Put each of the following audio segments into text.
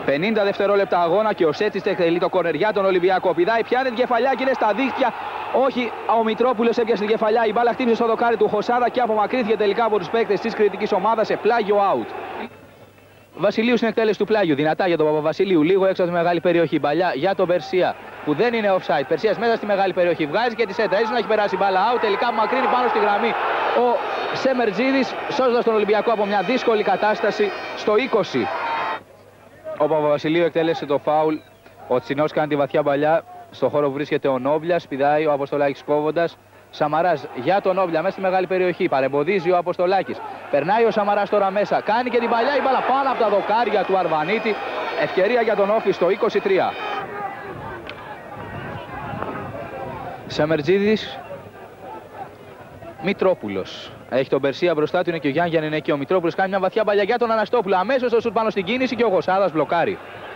50 δευτερόλεπτα αγώνα και ο Σέτσις εκτελεί το κόρνερ για τον Ολυμπιακό. Πηδάει, πιάνει την κεφαλιά και είναι στα δίχτυα. Όχι, ο Μητρόπουλος έπιασε την κεφαλιά. Η μπάλα χτύπησε στο δοκάρι του Χωσάδα και απομακρύνθηκε τελικά από τους παίκτες της κριτικής ομάδας σε πλάγιο out. Βασιλείου στην εκτέλεση του πλάγιου. Δυνατά για τον Παπαβασιλείου. Λίγο έξω από τη μεγάλη περιοχή. Παλιά για τον Περσία που δεν είναι offside. Περσίας μέσα στη μεγάλη περιοχή. Βγάζει και τη σέντρα. Έτσι να έχει περάσει μπάλα out. Τελικά μακρύνει πάνω στη γραμμή ο Σεμερτζίδης, σώζοντας τον Ολυμπιακό από μια δύσκολη κατάσταση στο 20. Ο Παπαβασιλείου εκτέλεσε το φάουλ. Ο Τσινός κάνει τη βαθιά παλιά. Στο χώρο που βρίσκεται ο Νόβλιας. Πηδάει ο Αποστολάκης κόβοντας. Σαμαράς για τον Νόβλια μέσα στη μεγάλη περιοχή. Παρεμποδίζει ο Αποστολάκης. Περνάει ο Σαμαράς τώρα μέσα. Κάνει και την παλιά. Η μπάλα πάνω από τα δοκάρια του Αρβανίτη. Ευκαιρία για τον Όφη στο 23. Σεμερτζίδης. Μητρόπουλος. Έχει τον Περσία μπροστά του, είναι και ο Γιάννη, είναι και ο Μητρόπουλος. Κάνει μια βαθιά παλιά για τον Αναστόπουλο. Αμέσως το σουτ πάνω στην κίνηση και ο Γοσάδας μπλοκάρει.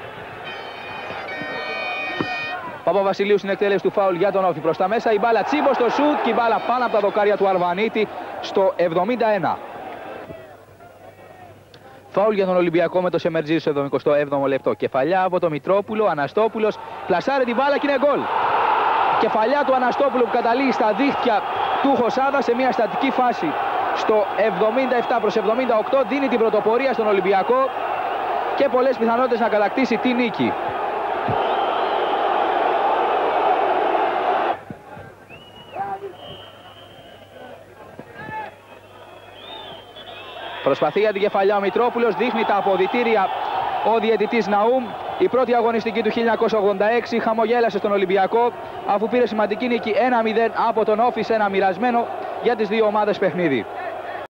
Παπαβασιλείου στην εκτέλεση του φάουλ για τον Όφη. Προς τα μέσα η μπάλα τσίμπο στο σουτ και η μπάλα πάνω από τα δοκάρια του Αρβανίτη στο 71. Φάουλ για τον Ολυμπιακό με το Σεμερτζίδη στο 77ο λεπτό. Κεφαλιά από τον Μητρόπουλο. Αναστόπουλος πλασάρει την μπάλα και είναι γκολ. Κεφαλιά του Αναστόπουλου που καταλήγει στα δίχτυα του Χωσάδα σε μια στατική φάση στο 77 προς 78. Δίνει την πρωτοπορία στον Ολυμπιακό και πολλές πιθανότητες να κατακτήσει τη νίκη. Προσπαθεί για την κεφαλιά ο Μητρόπουλος, δείχνει τα αποδυτήρια ο διαιτητής Ναούμ. Η πρώτη αγωνιστική του 1986 χαμογέλασε στον Ολυμπιακό αφού πήρε σημαντική νίκη 1-0 από τον Όφη σε ένα μοιρασμένο για τις δύο ομάδες παιχνίδι.